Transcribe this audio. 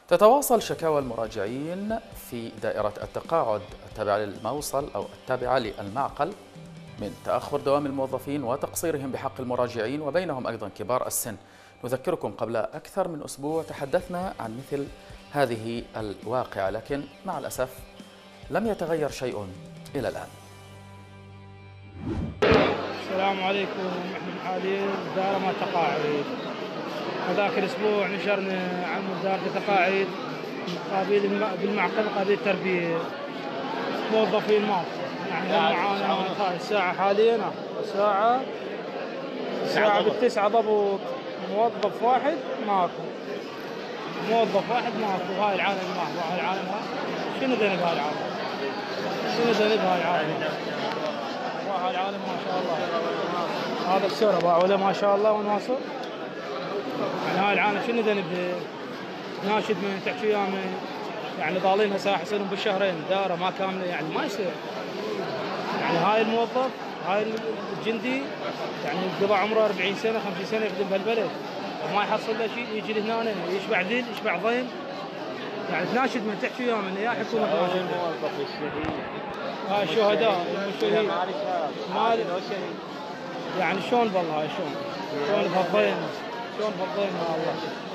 تتواصل شكاوى المراجعين في دائرة التقاعد التابعة للموصل أو التابعة للمعقل من تأخر دوام الموظفين وتقصيرهم بحق المراجعين وبينهم أيضا كبار السن. نذكركم قبل أكثر من أسبوع تحدثنا عن مثل هذه الواقعة، لكن مع الأسف لم يتغير شيء إلى الآن. السلام عليكم. احنا حاليا دائرة ما تقاعد. هذاك الاسبوع نشرنا عن دائرة التقاعد بالمعقل قضية تربية موظفين ماكو، يعني معانا الساعة حاليا الساعة بالتسعة ضبط موظف واحد ماكو، هاي العالم ماكو، هاي العالم شنو ذنب هاي العالم؟ هاي العالم ما شاء الله هذا بسرعة باع ولا ما شاء الله ونواصل. يعني هاي العالم شنو ذنب؟ ناشد من تحكي ويانا يعني ضالين هسه احسن بالشهرين دائرة ما كاملة، يعني ما يصير. يعني هاي الموظف هاي الجندي يعني قضى عمره 40 سنة 50 سنة يخدم بهالبلد وما يحصل له شيء، يجي لهنا يشبع ذيل يشبع ضيم. يعني تناشد من تحكي ويانا يا حكومة تناشد. هاي الشهداء الشهيد مال يعني شلون بالله، هاي شلون بهالضيم، شلون بهالضيم. الله